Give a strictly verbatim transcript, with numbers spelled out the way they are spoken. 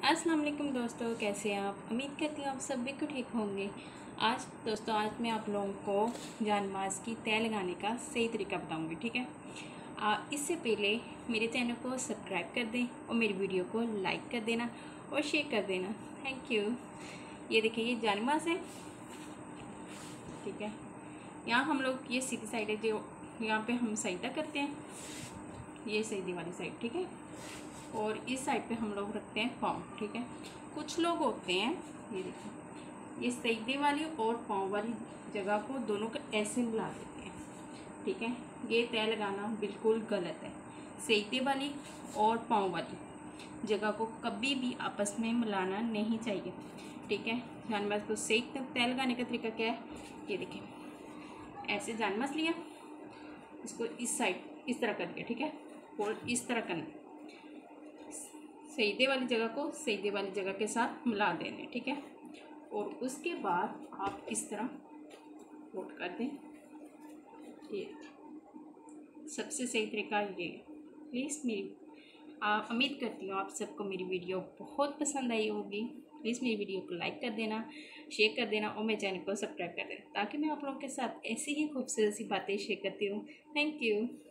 अस्सलाम वालेकुम दोस्तों, कैसे हैं आप। उम्मीद करती हूँ आप सब बिल्कुल ठीक होंगे। आज दोस्तों आज मैं आप लोगों को जानमाज़ की तय लगाने का सही तरीका बताऊंगी, ठीक है। आ, इससे पहले मेरे चैनल को सब्सक्राइब कर दें और मेरी वीडियो को लाइक कर देना और शेयर कर देना। Thank you. ये देखिए, ये जानमाज़ है, ठीक है। यहाँ हम लोग ये सीधी साइड है जो यहाँ पे हम सईदा करते हैं, ये सईदी वाली साइड, ठीक है। और इस साइड पे हम लोग रखते हैं पाँव, ठीक है। कुछ लोग होते हैं, ये देखिए, ये सईदे वाली और पाँव वाली जगह को दोनों को ऐसे मिला देते हैं, ठीक है। ये तय लगाना बिल्कुल गलत है। सईदे वाली और पाँव वाली जगह को कभी भी आपस में मिलाना नहीं चाहिए, ठीक है। जानमाज़ को सही तय लगाने का तरीका क्या है, ये देखिए, ऐसे जानमाज़ लिया, इसको इस साइड इस तरह कर दिया, ठीक है। और इस तरह करना, सईदे वाली जगह को सईदे वाली जगह के साथ मिला देने, ठीक है। और उसके बाद आप इस तरह फोल्ड कर दें। ये सबसे सही तरीका ये। प्लीज़ मेरी आप उम्मीद करती हूँ आप सबको मेरी वीडियो बहुत पसंद आई होगी। प्लीज़ मेरी वीडियो को लाइक कर देना, शेयर कर देना और मेरे चैनल को सब्सक्राइब कर देना, ताकि मैं आप लोगों के साथ ऐसी ही खूबसूरत सी बातें शेयर करती हूँ। Thank you.